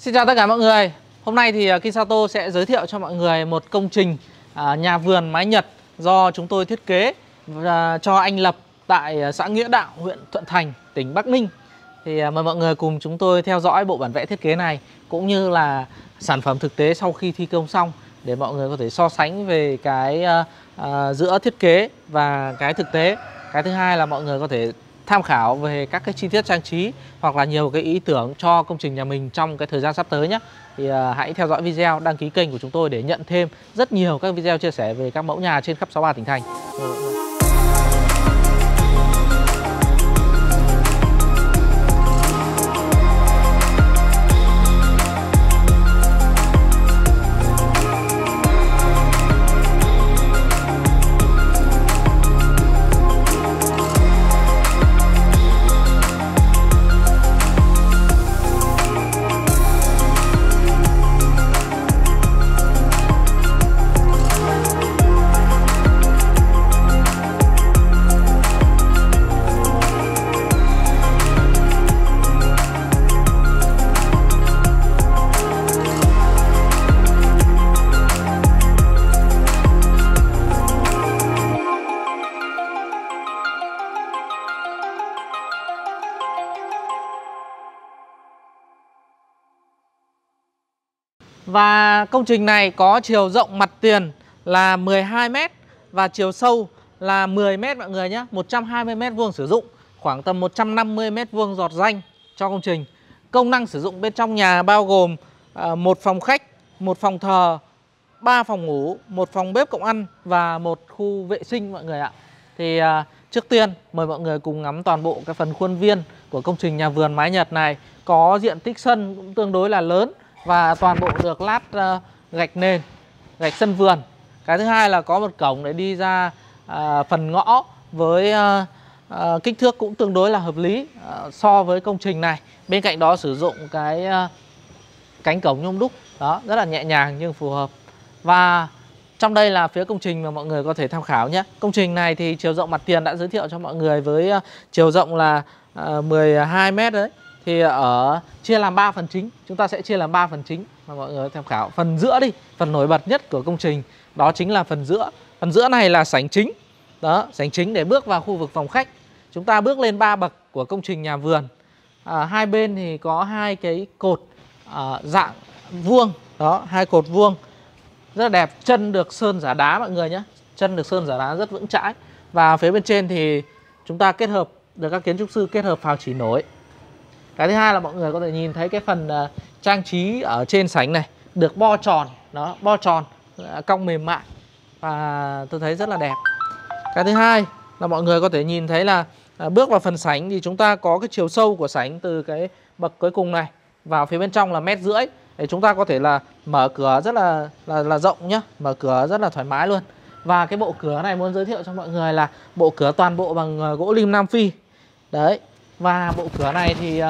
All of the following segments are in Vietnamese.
Xin chào tất cả mọi người. Hôm nay thì Kisato sẽ giới thiệu cho mọi người một công trình nhà vườn mái Nhật do chúng tôi thiết kế cho anh Lập tại xã Nghĩa Đạo, huyện Thuận Thành, tỉnh Bắc Ninh. Thì mời mọi người cùng chúng tôi theo dõi bộ bản vẽ thiết kế này cũng như là sản phẩm thực tế sau khi thi công xong để mọi người có thể so sánh về cái giữa thiết kế và cái thực tế. Cái thứ hai là mọi người có thể tham khảo về các cái chi tiết trang trí hoặc là nhiều cái ý tưởng cho công trình nhà mình trong cái thời gian sắp tới nhé. Thì hãy theo dõi video, đăng ký kênh của chúng tôi để nhận thêm rất nhiều các video chia sẻ về các mẫu nhà trên khắp 63 tỉnh thành. Và công trình này có chiều rộng mặt tiền là 12 m và chiều sâu là 10 m mọi người nhé. 120 m² sử dụng, khoảng tầm 150 m² giọt ranh cho công trình. Công năng sử dụng bên trong nhà bao gồm một phòng khách, một phòng thờ, 3 phòng ngủ, một phòng bếp cộng ăn và một khu vệ sinh mọi người ạ. Thì trước tiên mời mọi người cùng ngắm toàn bộ cái phần khuôn viên của công trình nhà vườn mái Nhật này. Có diện tích sân cũng tương đối là lớn và toàn bộ được lát gạch nền, gạch sân vườn. Cái thứ hai là có một cổng để đi ra phần ngõ với kích thước cũng tương đối là hợp lý so với công trình này. Bên cạnh đó sử dụng cái cánh cổng nhôm đúc, đó rất là nhẹ nhàng nhưng phù hợp. Và trong đây là phía công trình mà mọi người có thể tham khảo nhé. Công trình này thì chiều rộng mặt tiền đã giới thiệu cho mọi người với chiều rộng là 12 m đấy. Thì chia làm 3 phần chính. Chúng ta sẽ chia làm 3 phần chính mà mọi người tham khảo. Phần giữa đi, phần nổi bật nhất của công trình đó chính là phần giữa. Phần giữa này là sảnh chính. Đó, sảnh chính để bước vào khu vực phòng khách. Chúng ta bước lên 3 bậc của công trình nhà vườn. Hai bên thì có hai cái cột dạng vuông. Đó, hai cột vuông rất là đẹp. Chân được sơn giả đá mọi người nhé. Chân được sơn giả đá rất vững chãi. Và phía bên trên thì chúng ta kết hợp được các kiến trúc sư kết hợp phào chỉ nổi. Cái thứ hai là mọi người có thể nhìn thấy cái phần trang trí ở trên sảnh này được bo tròn, đó, bo tròn, cong mềm mại và tôi thấy rất là đẹp. Cái thứ hai là mọi người có thể nhìn thấy là bước vào phần sảnh thì chúng ta có cái chiều sâu của sảnh từ cái bậc cuối cùng này vào phía bên trong là 1,5 m để chúng ta có thể là mở cửa rất là rộng nhá, mở cửa rất là thoải mái luôn. Và cái bộ cửa này muốn giới thiệu cho mọi người là bộ cửa toàn bộ bằng gỗ lim Nam Phi. Đấy. Và bộ cửa này thì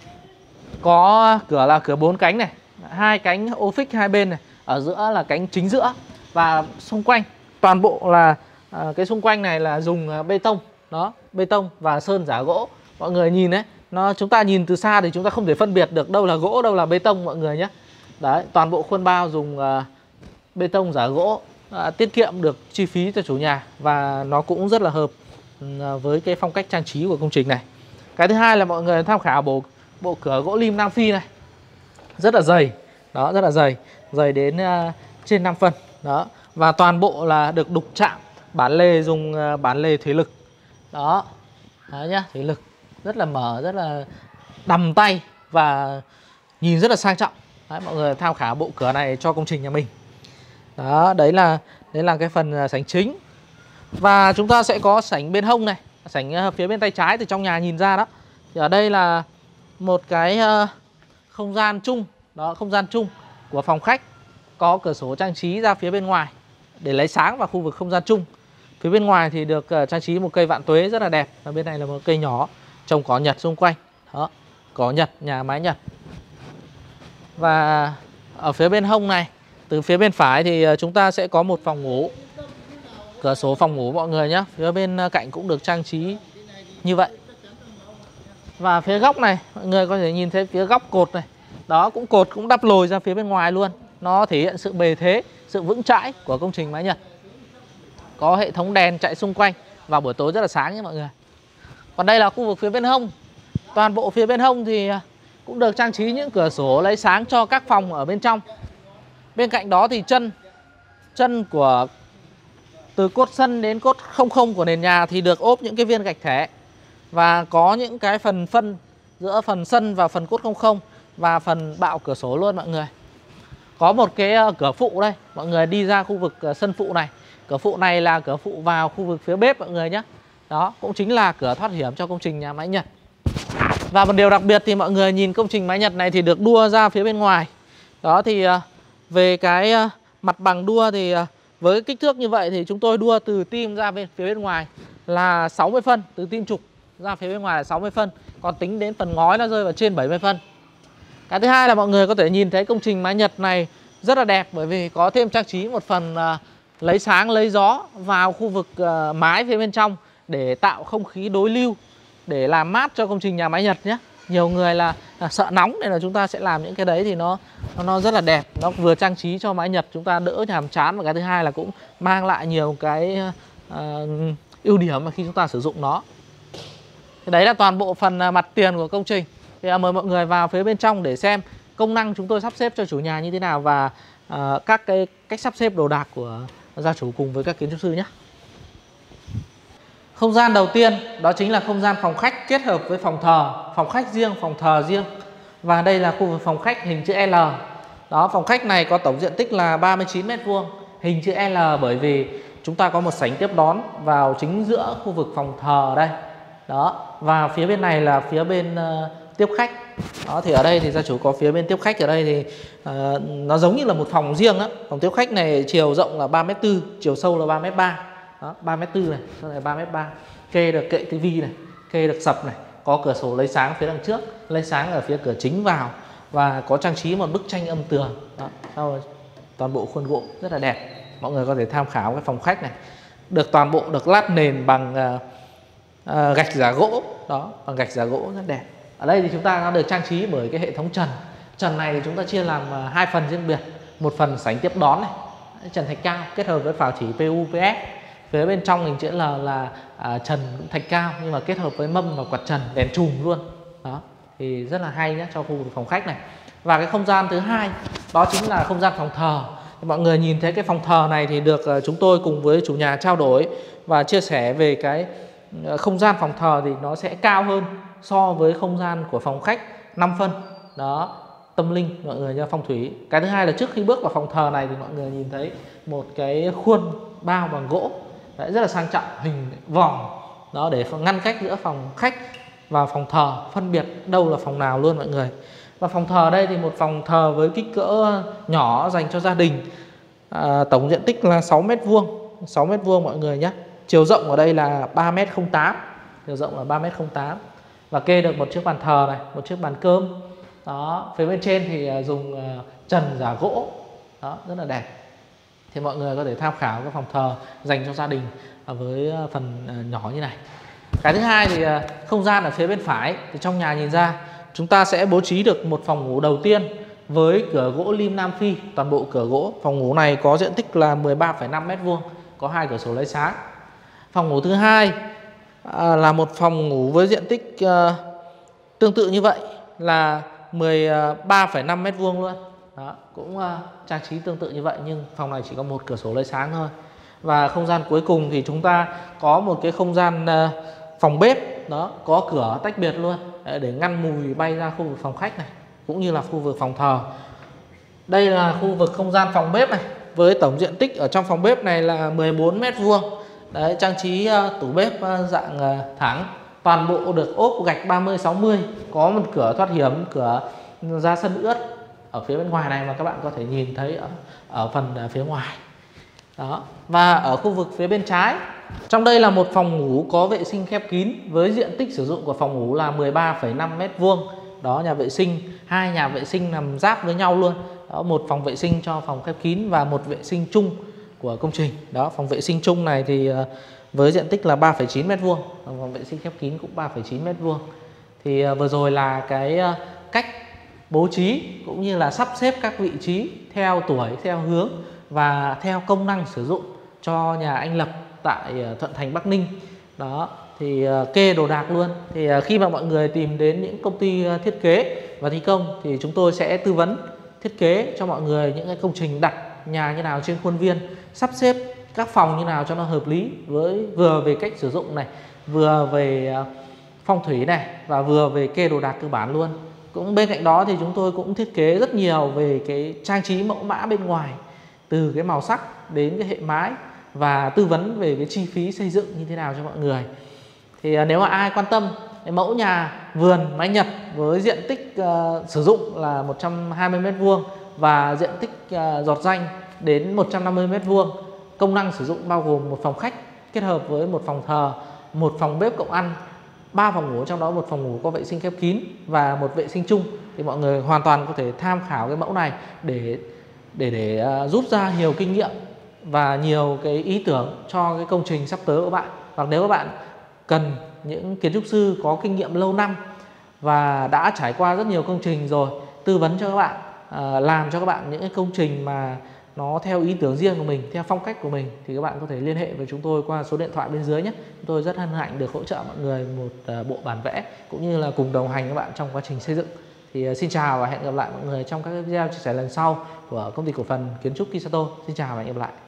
có cửa là cửa 4 cánh này, 2 cánh ô phích hai bên này, ở giữa là cánh chính giữa. Và xung quanh toàn bộ là cái xung quanh này là dùng bê tông, đó, bê tông và sơn giả gỗ. Mọi người nhìn đấy, chúng ta nhìn từ xa thì chúng ta không thể phân biệt được đâu là gỗ, đâu là bê tông mọi người nhé. Đấy, toàn bộ khuôn bao dùng bê tông giả gỗ, tiết kiệm được chi phí cho chủ nhà và nó cũng rất là hợp với cái phong cách trang trí của công trình này. Cái thứ hai là mọi người tham khảo bộ cửa gỗ lim Nam Phi này. Rất là dày. Đó, rất là dày. Dày đến trên 5 phân. Đó. Và toàn bộ là được đục chạm. Bản lề dùng bản lề thủy lực. Đó. Đấy nhá, thủy lực. Rất là mở, rất là đầm tay và nhìn rất là sang trọng. Đấy, mọi người tham khảo bộ cửa này cho công trình nhà mình. Đó, đấy là cái phần sảnh chính. Và chúng ta sẽ có sảnh bên hông này, sảnh phía bên tay trái từ trong nhà nhìn ra đó. Thì ở đây là một cái không gian chung, đó, không gian chung của phòng khách. Có cửa sổ trang trí ra phía bên ngoài để lấy sáng vào khu vực không gian chung. Phía bên ngoài thì được trang trí một cây vạn tuế rất là đẹp. Và bên này là một cây nhỏ trồng cỏ Nhật xung quanh. Đó, cỏ Nhật, nhà mái Nhật. Và ở phía bên hông này, từ phía bên phải thì chúng ta sẽ có một phòng ngủ. Cửa sổ phòng ngủ mọi người nhé. Phía bên cạnh cũng được trang trí như vậy. Và phía góc này mọi người có thể nhìn thấy phía góc cột này Đó, cũng cột cũng đắp lồi ra phía bên ngoài luôn. Nó thể hiện sự bề thế, sự vững chãi của công trình mái Nhật. Có hệ thống đèn chạy xung quanh vào buổi tối rất là sáng nhé mọi người. Còn đây là khu vực phía bên hông. Toàn bộ phía bên hông thì cũng được trang trí những cửa sổ lấy sáng cho các phòng ở bên trong. Bên cạnh đó thì chân của từ cốt sân đến cốt 00 của nền nhà thì được ốp những cái viên gạch thẻ. Và có những cái phần phân giữa phần sân và phần cốt 00 và phần bạo cửa sổ luôn mọi người. Có một cái cửa phụ đây, mọi người đi ra khu vực sân phụ này. Cửa phụ này là cửa phụ vào khu vực phía bếp mọi người nhé. Đó, cũng chính là cửa thoát hiểm cho công trình nhà máy Nhật. Và một điều đặc biệt thì mọi người nhìn công trình mái Nhật này thì được đua ra phía bên ngoài. Đó thì về cái mặt bằng đua thì với kích thước như vậy thì chúng tôi đua từ tim ra phía bên ngoài là 60 phân. Từ tim trục ra phía bên ngoài là 60 phân. Còn tính đến phần ngói nó rơi vào trên 70 phân. Cái thứ hai là mọi người có thể nhìn thấy công trình mái Nhật này rất là đẹp, bởi vì có thêm trang trí một phần lấy sáng lấy gió vào khu vực mái phía bên trong để tạo không khí đối lưu, để làm mát cho công trình nhà máy Nhật nhé. Nhiều người là sợ nóng nên là chúng ta sẽ làm những cái đấy thì nó rất là đẹp. Nó vừa trang trí cho mái Nhật chúng ta đỡ nhàm chán, và cái thứ hai là cũng mang lại nhiều cái ưu điểm mà khi chúng ta sử dụng nó. Thì đấy là toàn bộ phần mặt tiền của công trình. Thì mời mọi người vào phía bên trong để xem công năng chúng tôi sắp xếp cho chủ nhà như thế nào và các cái cách sắp xếp đồ đạc của gia chủ cùng với các kiến trúc sư nhé. Không gian đầu tiên đó chính là không gian phòng khách kết hợp với phòng thờ. Phòng khách riêng, phòng thờ riêng. Và đây là khu vực phòng khách hình chữ L. Đó, phòng khách này có tổng diện tích là 39 m², hình chữ L bởi vì chúng ta có một sảnh tiếp đón vào chính giữa khu vực phòng thờ đây. Đó, và phía bên này là phía bên tiếp khách. Đó, thì ở đây thì gia chủ có phía bên tiếp khách ở đây thì nó giống như là một phòng riêng đó. Phòng tiếp khách này chiều rộng là 3m4, chiều sâu là 3m3. Đó, 3m4 này, sau này 3m3. Kê được kệ tivi này, kê được sập này, có cửa sổ lấy sáng phía đằng trước, lấy sáng ở phía cửa chính vào, và có trang trí một bức tranh âm tường. Đó, sau rồi toàn bộ khuôn gỗ rất là đẹp. Mọi người có thể tham khảo cái phòng khách này. Được toàn bộ được lát nền bằng gạch giả gỗ. Đó, bằng gạch giả gỗ rất đẹp. Ở đây thì chúng ta đã được trang trí bởi cái hệ thống trần. Trần này thì chúng ta chia làm hai phần riêng biệt. Một phần sảnh tiếp đón này, trần thạch cao kết hợp với phào chỉ PU PS. Phía bên trong hình chữ L là trần thạch cao nhưng mà kết hợp với mâm và quạt trần đèn chùm luôn. Đó, thì rất là hay nhé cho khu vực phòng khách này. Và cái không gian thứ hai đó chính là không gian phòng thờ. Thì mọi người nhìn thấy cái phòng thờ này thì được chúng tôi cùng với chủ nhà trao đổi và chia sẻ về cái không gian phòng thờ thì nó sẽ cao hơn so với không gian của phòng khách 5 phân. Đó, tâm linh mọi người nha, phong thủy. Cái thứ hai là trước khi bước vào phòng thờ này thì mọi người nhìn thấy một cái khuôn bao bằng gỗ. Đấy, rất là sang trọng, hình vòm. Đó, để ngăn cách giữa phòng khách và phòng thờ, phân biệt đâu là phòng nào luôn mọi người. Và phòng thờ đây thì một phòng thờ với kích cỡ nhỏ dành cho gia đình. Tổng diện tích là 6m², 6m² mọi người nhé. Chiều rộng ở đây là 3m08, chiều rộng là 3m08. Và kê được một chiếc bàn thờ này, một chiếc bàn cơm. Đó, phía bên trên thì dùng trần giả gỗ. Đó, rất là đẹp. Thì mọi người có thể tham khảo cái phòng thờ dành cho gia đình với phần nhỏ như này. Cái thứ hai thì không gian ở phía bên phải thì trong nhà nhìn ra chúng ta sẽ bố trí được một phòng ngủ đầu tiên với cửa gỗ lim Nam Phi, toàn bộ cửa gỗ. Phòng ngủ này có diện tích là 13,5 m², có 2 cửa sổ lấy sáng. Phòng ngủ thứ hai là một phòng ngủ với diện tích tương tự như vậy là 13,5 m² luôn. Đó, cũng trang trí tương tự như vậy nhưng phòng này chỉ có một cửa sổ lấy sáng thôi. Và không gian cuối cùng thì chúng ta có một cái không gian phòng bếp. Đó, có cửa tách biệt luôn để ngăn mùi bay ra khu vực phòng khách này, cũng như là khu vực phòng thờ. Đây là khu vực không gian phòng bếp này, với tổng diện tích ở trong phòng bếp này là 14 m². Đấy, trang trí tủ bếp dạng thẳng, toàn bộ được ốp gạch 30-60, có một cửa thoát hiểm, cửa ra sân ướt ở phía bên ngoài này mà các bạn có thể nhìn thấy ở phần phía ngoài. Đó. Và ở khu vực phía bên trái, trong đây là một phòng ngủ có vệ sinh khép kín với diện tích sử dụng của phòng ngủ là 13,5 m². Đó, nhà vệ sinh, hai nhà vệ sinh nằm giáp với nhau luôn. Đó, một phòng vệ sinh cho phòng khép kín và một vệ sinh chung của công trình. Đó, phòng vệ sinh chung này thì với diện tích là 3,9 m², phòng vệ sinh khép kín cũng 3,9 m². Thì vừa rồi là cái cách bố trí cũng như là sắp xếp các vị trí theo tuổi, theo hướng và theo công năng sử dụng cho nhà anh Lập tại Thuận Thành, Bắc Ninh. Đó, thì kê đồ đạc luôn. Thì khi mà mọi người tìm đến những công ty thiết kế và thi công thì chúng tôi sẽ tư vấn thiết kế cho mọi người những cái công trình đặt nhà như nào trên khuôn viên, sắp xếp các phòng như nào cho nó hợp lý, với vừa về cách sử dụng này, vừa về phong thủy này, và vừa về kê đồ đạc cơ bản luôn. Cũng bên cạnh đó thì chúng tôi cũng thiết kế rất nhiều về cái trang trí mẫu mã bên ngoài, từ cái màu sắc đến cái hệ mái, và tư vấn về cái chi phí xây dựng như thế nào cho mọi người. Thì nếu mà ai quan tâm cái mẫu nhà vườn mái Nhật với diện tích sử dụng là 120 m² và diện tích giọt ranh đến 150 m², công năng sử dụng bao gồm một phòng khách kết hợp với một phòng thờ, một phòng bếp cộng ăn, 3 phòng ngủ, trong đó một phòng ngủ có vệ sinh khép kín và một vệ sinh chung, thì mọi người hoàn toàn có thể tham khảo cái mẫu này để rút ra nhiều kinh nghiệm và nhiều cái ý tưởng cho cái công trình sắp tới của bạn. Hoặc nếu các bạn cần những kiến trúc sư có kinh nghiệm lâu năm và đã trải qua rất nhiều công trình rồi, tư vấn cho các bạn, làm cho các bạn những cái công trình mà nó theo ý tưởng riêng của mình, theo phong cách của mình, thì các bạn có thể liên hệ với chúng tôi qua số điện thoại bên dưới nhé. Chúng tôi rất hân hạnh được hỗ trợ mọi người một bộ bản vẽ cũng như là cùng đồng hành các bạn trong quá trình xây dựng. Thì xin chào và hẹn gặp lại mọi người trong các video chia sẻ lần sau của công ty cổ phần kiến trúc Kisato. Xin chào và hẹn gặp lại.